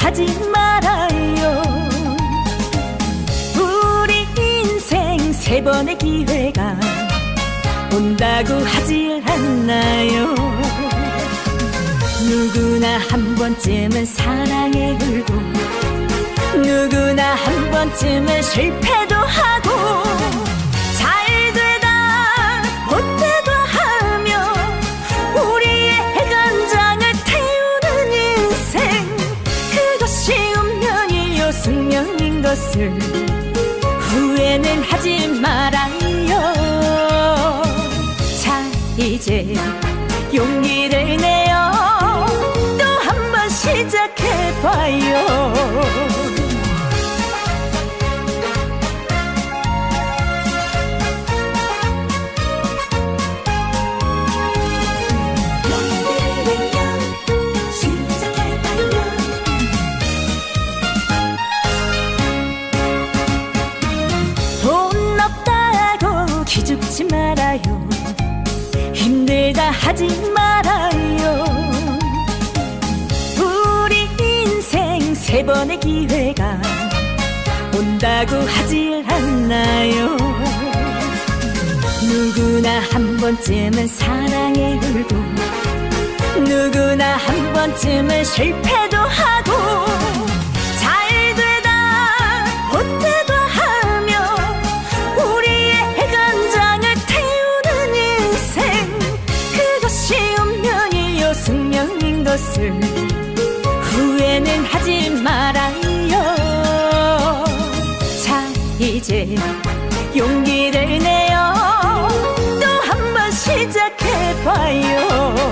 하지 말아요. 우리 인생 세 번의 기회가 온다고 하질 않나요? 누구나 한 번쯤은 사랑에 울고 누구나 한 번쯤은 실패도 하고 잘 되다 못되다 하며 우리의 간장을 태우는 인생, 그것이 운명이요 숙명인 것을 후회는 하지 말아요. 자, 이제 용기를 내어 또 한 번 시작해봐요. 돈 없다고 기죽지 말아요. 힘들다 하지 말아요. 우리 인생 세 번의 기회가 온다고 하질 않나요? 누구나 한 번쯤은 사랑에 울고 누구나 한 번쯤은 실패도 하고 잘 되다 못되다 하며 우리의 간장을 태우는 인생, 그것이 운명이요 숙명인 것을 후회는 하지 말아요. 자, 이제 용기를 내어 또 한 번 시작해봐요.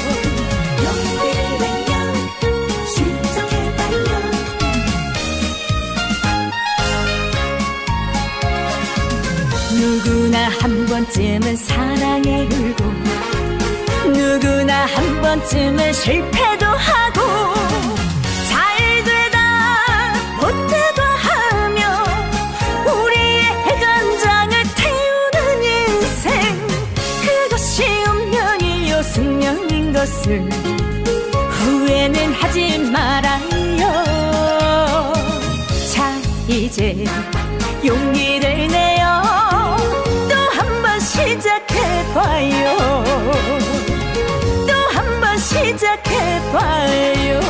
누구나 한 번쯤은 사랑에 울고 누구나 한 번쯤은 실패도 하고 잘 되다 못되다 하며 우리의 간장을 태우는 인생, 그것이 운명이요 숙명인 것을 후회는 하지 말아요. 자, 이제 용기를 내어 또 한 번 시작해봐요. 또 한 번 시작해봐요.